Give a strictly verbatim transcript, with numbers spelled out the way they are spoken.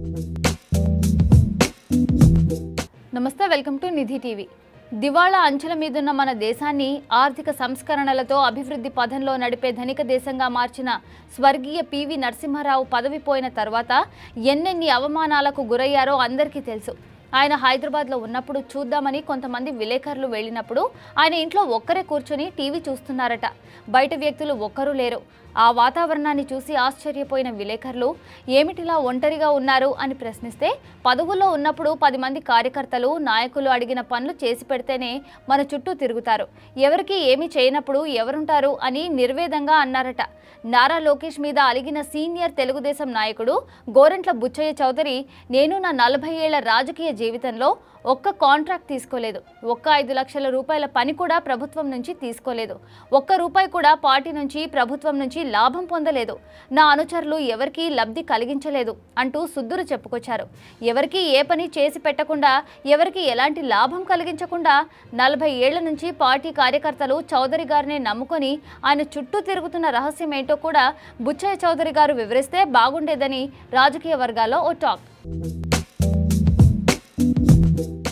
నమస్తే, welcome to Nidhi TV. దివాళా అంచెల మీదున్న మన దేశాన్ని ఆర్థిక సంస్కరణలతో అభివృద్ధి పథంలో నడిపే ధనిక దేశంగా మార్చిన స్వర్గీయ పివి నరసింహారావు పదవి పోయిన తర్వాత ఎన్నెన్ని అవమానాలకు గురయ్యారో అందరికీ తెలుసు. ఆయన హైదరాబాద్లో ఉన్నప్పుడు చూద్దామని కొంతమంది విలేకరులు వెళ్ళినప్పుడు ఆయన ఇంట్లో ఒక్కరే కూర్చొని టీవీ చూస్తున్నారట. బయట వ్యక్తులు ఒక్కరూ లేరు. ఆ వాతావరణాన్ని చూసి ఆశ్చర్యపోయిన విలేకరులు ఏమిటిలా ఒంటరిగా ఉన్నారు అని ప్రశ్నిస్తే, పదవుల్లో ఉన్నప్పుడు పది మంది కార్యకర్తలు నాయకులు అడిగిన పనులు చేసి పెడితేనే మన చుట్టూ తిరుగుతారు, ఎవరికి ఏమీ చేయనప్పుడు ఎవరుంటారు అని నిర్వేదంగా అన్నారట. నారా లోకేష్ మీద అలిగిన సీనియర్ తెలుగుదేశం నాయకుడు గోరంట్ల బుచ్చయ్య చౌదరి, నేను నా నలభై ఏళ్ల రాజకీయ జీవితంలో ఒక్క కాంట్రాక్ట్ తీసుకోలేదు, ఒక్క ఐదు లక్షల రూపాయల పని కూడా ప్రభుత్వం నుంచి తీసుకోలేదు, ఒక్క రూపాయి కూడా పార్టీ నుంచి ప్రభుత్వం నుంచి లాభం పొందలేదు, నా అనుచరులు ఎవరికీ లబ్ధి కలిగించలేదు అంటూ సుద్దురు చెప్పుకొచ్చారు. ఎవరికీ ఏ పని చేసి పెట్టకుండా, ఎవరికి ఎలాంటి లాభం కలిగించకుండా నలభై ఏళ్ల నుంచి పార్టీ కార్యకర్తలు చౌదరి గారిని నమ్ముకొని ఆయన చుట్టూ తిరుగుతున్న రహస్యం ఏంటో కూడా బుచ్చయ్య చౌదరి గారు వివరిస్తే బాగుండేదని రాజకీయ వర్గాల్లో ఓ టాక్.